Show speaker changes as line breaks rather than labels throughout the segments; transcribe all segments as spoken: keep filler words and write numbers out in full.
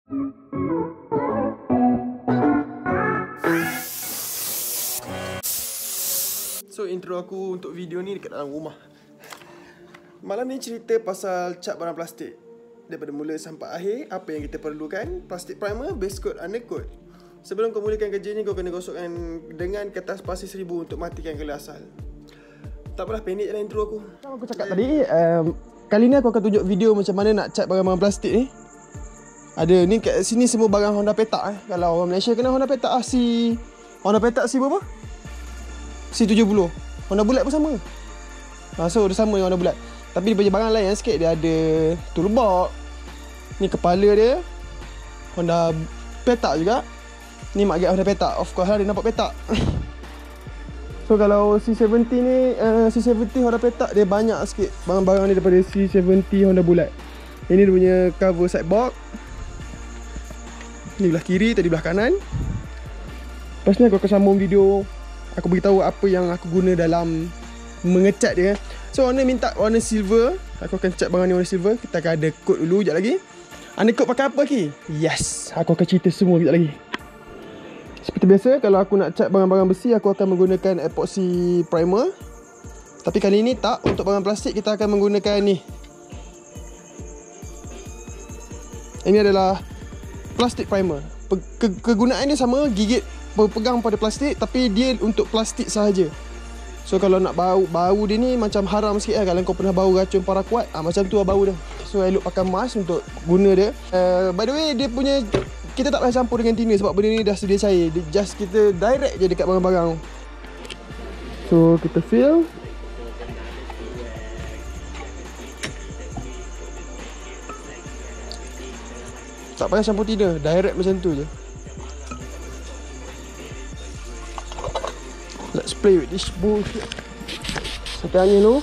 So intro aku untuk video ni dekat dalam rumah. Malam ni cerita pasal cat barang plastik. Daripada mula sampai akhir, apa yang kita perlukan: plastik primer, base coat, undercoat. Sebelum kau mulakan kerja ni, kau kena gosokkan dengan kertas pasir seribu untuk matikan gela asal. Tak apalah, pendek je lah intro aku. Macam aku cakap tadi, um, kali ni aku akan tunjuk video macam mana nak cat barang-barang plastik ni. Ada ni kat sini semua barang Honda Petak eh. Kalau orang Malaysia kenal Honda Petak ah, si Honda Petak si berapa? C tujuh puluh. Honda bulat pun sama. Ha, so dia sama dengan Honda bulat. Tapi dia punya barang lain sikit. Dia ada toolbox. Ni kepala dia Honda Petak juga. Ni mak gap Honda Petak. Of course lah dia nampak petak. So kalau C tujuh puluh ni uh, C tujuh puluh Honda Petak dia banyak sikit barang-barang ni daripada C tujuh puluh Honda bulat. Ini dia punya cover side box. Ni belah kiri, tadi belah kanan. Lepas ni aku akan sambung video. Aku beritahu apa yang aku guna dalam mengecat dia. So warna minta warna silver. Aku akan cat barang ni warna silver. Kita akan ada coat dulu sekejap lagi. Anda coat pakai apa lagi? Yes, aku akan cerita semua sekejap lagi. Seperti biasa, kalau aku nak cat barang-barang besi, aku akan menggunakan epoxy primer. Tapi kali ni tak, untuk barang plastik kita akan menggunakan ni. Ini adalah plastik primer. Kegunaan dia sama, gigit berpegang pada plastik, tapi dia untuk plastik sahaja. So kalau nak bau, bau dia ni macam haram sikit lah. Kalau kau pernah bau racun paraquat, ah, macam tu lah bau dia. So elok pakai mask untuk guna dia. uh, By the way, dia punya, kita tak payah campur dengan thinner sebab benda ni dah sedia cair. Dia just kita direct je dekat barang-barang. So kita fill. Tak payah campur thinner, direct macam tu je. Let's play with this bullshit. Sampai angin tu.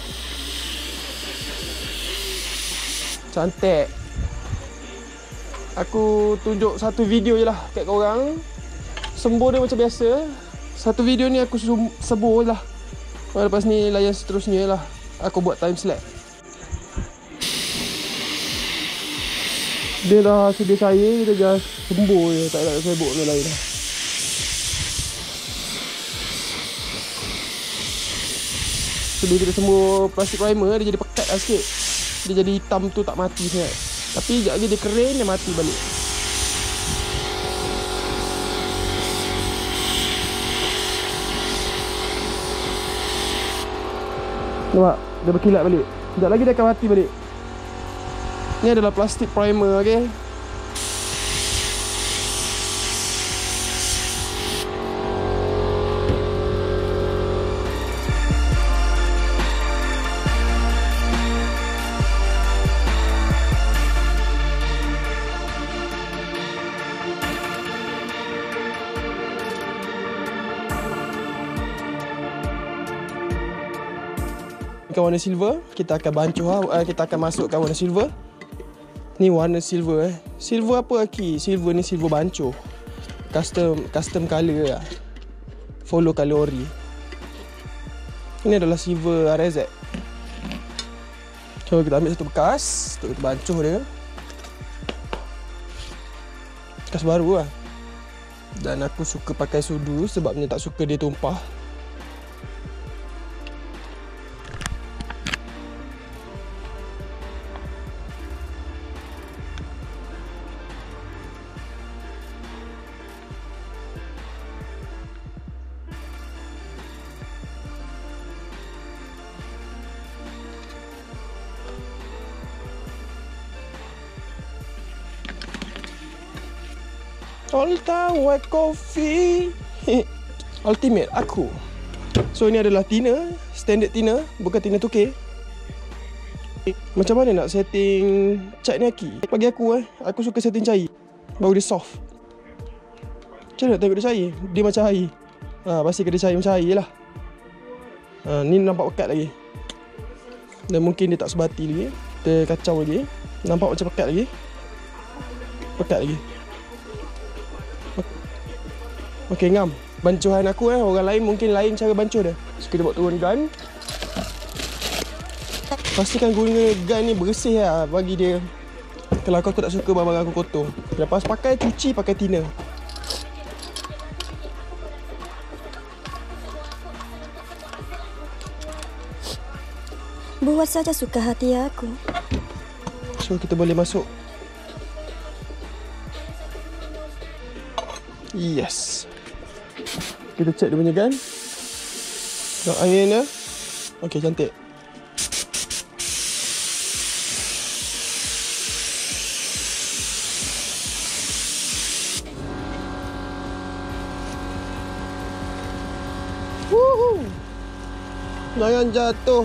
Cantik. Aku tunjuk satu video je lah kat korang. Sembur dia macam biasa. Satu video ni aku sebur je lah. Lepas ni layan seterusnya lah. Aku buat time slap. Dia dah sedia cair, kita just sembur je. Tak nak sibuk dengan lain lah. Sebelum kita sembur plastik primer, dia jadi pekat lah sikit. Dia jadi hitam tu tak mati sangat. Tapi sekejap lagi dia kering, dia mati balik. Nampak? Dia berkilat balik. Sekejap lagi dia akan mati balik. Ni adalah plastik primer, okay? Warna silver, kita akan bancuh uh, kita akan masukkan warna silver. Ni warna silver eh. Silver apa lagi? Silver ni silver bancuh. Custom custom color lah. Follow color ori. Ini adalah silver R Z. So kita ambil satu bekas untuk kita bancuh dia. Bekas baru lah. Dan aku suka pakai sudu sebabnya tak suka dia tumpah. All time white coffee. Ultimate aku. So ini adalah thinner, standard thinner, bukan thinner two K. Macam mana nak setting cat ni Aki? Bagi aku eh, aku suka setting cair. Baru dia soft. Macam mana nak tengok dia cair? Dia macam air. Ha, pastikan dia cair macam air lah. Ha, ni nampak pekat lagi. Dan mungkin dia tak sebati lagi. Kita kacau lagi. Nampak macam pekat lagi. Pekat lagi. Okey, ngam. Bancuhan aku eh, orang lain mungkin lain cara bancuh dia. So kita buat turun gun. Pastikan guna gun ni bersih lah bagi dia Kalau aku, aku tak suka barang-barang aku kotor. Lepas pakai, cuci pakai thinner.
Buat saja suka hati aku.
So kita boleh masuk. Yes. Kita check dia punya kan. Tengok angin dia. Okey, cantik. Woohoo. Jangan jatuh.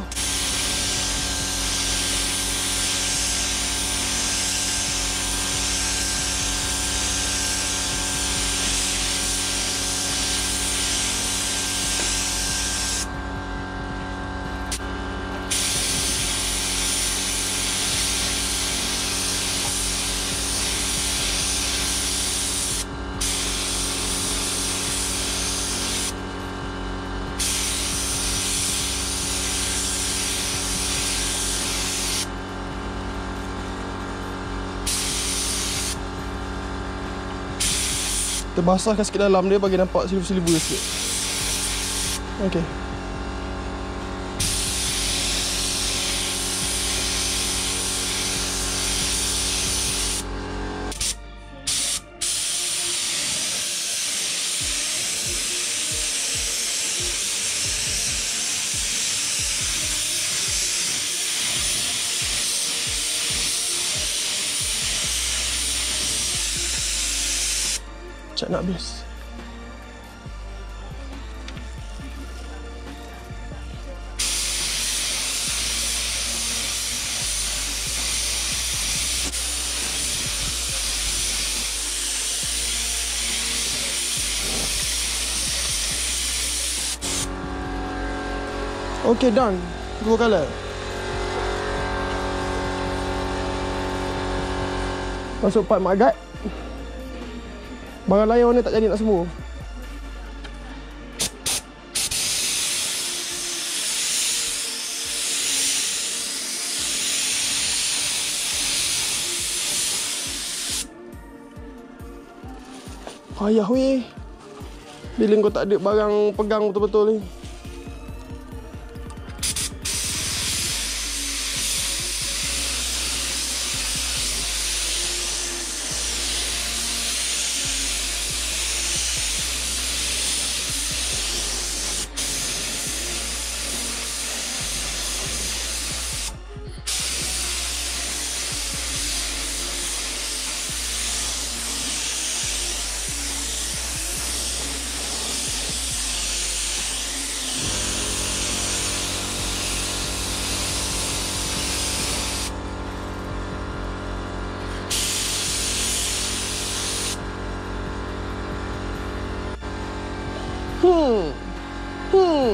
Kita basahkan sikit dalam dia bagi nampak silver-silver sikit. Okey. Cat nak habis. Okay, done. Dua color. Masuk part magat. Barang lain warna tak jadi nak semua. Payah weh. Bila kau tak ada barang pegang betul-betul ni. Hmm. Hmm.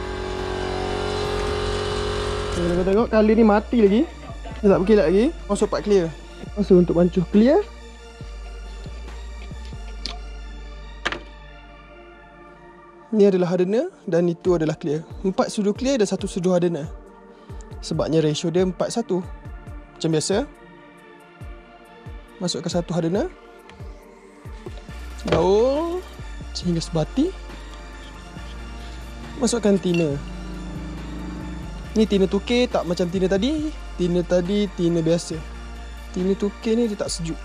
Kalau kau tengok kali ni mati lagi. Dia tak berkilat lagi. Masuk part clear. Masuk untuk bancuh clear. Ni adalah hardener dan itu adalah clear. Empat sudu clear dan satu sudu hardener. Sebabnya ratio dia empat satu. Macam biasa. Masukkan satu hardener. Gaul sehingga sebati. Masukkan thinner. Ni thinner tukar tak macam thinner tadi. Thinner tadi thinner biasa. Thinner tukar ni dia tak sejuk.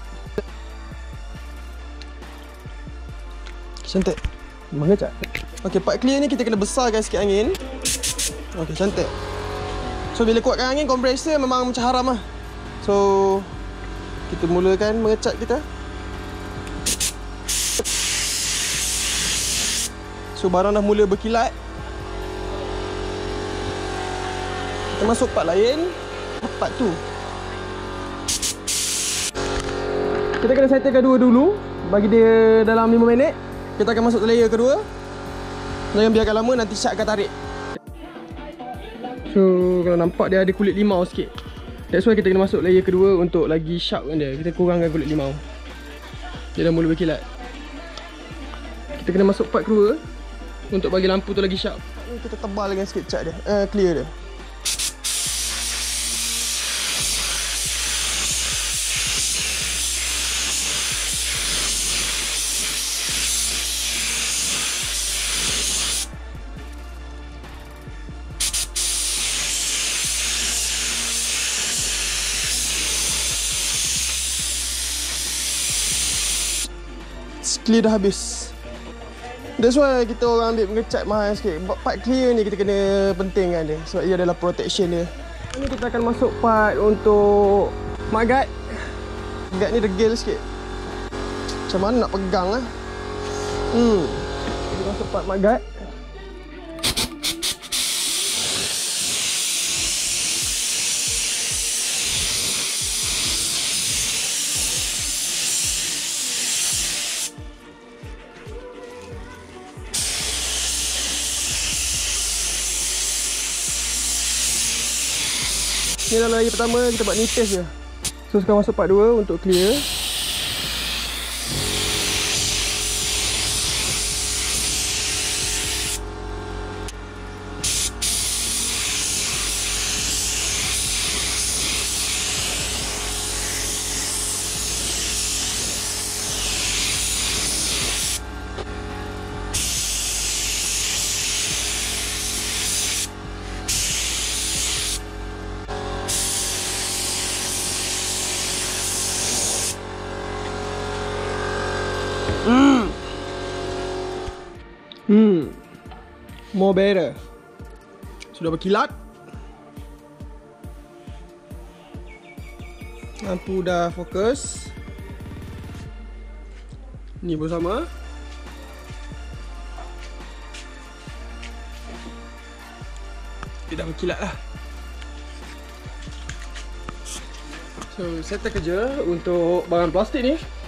Cantik. Memang cat. Okey, part clear ni kita kena besarkan sikit angin. Okey, cantik. So bila kuatkan angin, kompresor memang macam haram lah. So kita mulakan mengecat kita. So barang dah mula berkilat. Kita masuk part lain. Part tu. Kita kena settlekan dua dulu. Bagi dia dalam lima minit. Kita akan masuk layer kedua. Jangan biarkan lama, nanti Syad akan tarik. So kalau nampak dia ada kulit limau sikit. That's why kita kena masuk layer kedua untuk lagi sharpkan dia. Kita kurangkan kulit limau. Dia dah mula berkilat. Kita kena masuk part kedua untuk bagi lampu tu lagi sharp. Kita tebalkan sikit cat dia, uh, clear dia. clear dah habis. That's why kita orang ambil mengecat mahal sikit. Part clear ni kita kena pentingkan dia sebab ia adalah protection dia. Ni kita akan masuk part untuk mudguard. Guard ni degil sikit. Macam mana nak pegang lah. Hmm. Kita masuk part mudguard. Ni adalah lagi pertama, kita buat ni test je. So sekarang masuk part dua untuk clear. Hmm. Hmm. More better. Sudah berkilat. Lampu dah fokus. Ni pun sama. Dia dah berkilat lah. So, settle kerja untuk barang plastik ni.